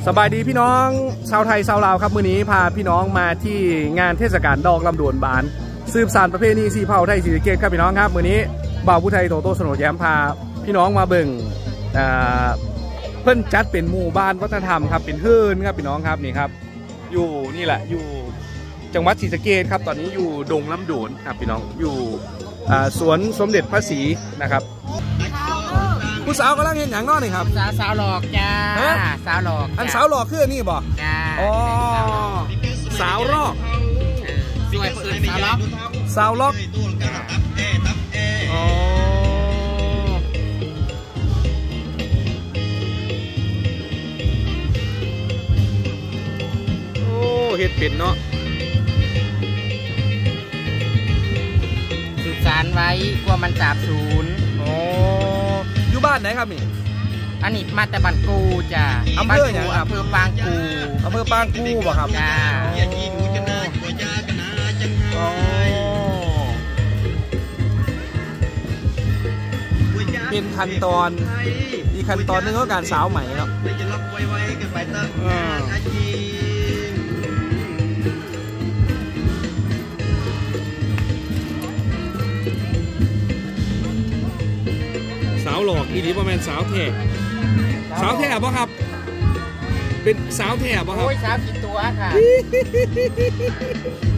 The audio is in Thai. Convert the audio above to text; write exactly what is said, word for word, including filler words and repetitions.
สบายดีพี่น้องชาวไทยชาวลาวครับมื้อนี้พาพี่น้องมาที่งานเทศกาลดอกลำดวนบานสืบสานประเพณีสีเผ่าไทยศรีสะเกษครับพี่น้องครับมื้อนี้บ่าวผู้ไทยโตโต้สโนแย้มพาพี่น้องมาเบิ่งเพิ่นจัดเป็นหมู่บ้านวัฒนธรรมครับเป็นเฮือนครับพี่น้องครับนี่ครับอยู่นี่แหละอยู่จังหวัดศรีสะเกษครับตอนนี้อยู่ดงลำดวนครับพี่น้องอยู่สวนสมเด็จพระศรีนะครับผู้สาวกำลังเห็นอย่างนอกนี่ครับสาวสาวหลอกจ้าสาวหลอกอันสาวหลอกคือนี่บ่จ้าอ๋อสาวลอกสวยปืนสาวล็อกสาวล็อกอ๋อโอ้เฮ็ดเป็นเนาะสืบสานไว้กลัวมันสาบสูญอ๋ออยู่บ้านไหนครับนี่อันนี้มาแต่บ้านกูจ้ะอำเภออย่างอำเภอปางกูอำเภอปางกูบ่ครับจ้าเป็นขั้นตอนอีกขั้นตอนนึงก็การสาวใหม่เนาะสาวหลอกอีหลีประมาณสาวแท้สาวแท้ป่ะครับเป็นสาวแท้ป่ะครับโอ้ยสาวกี่ตัวค่ะ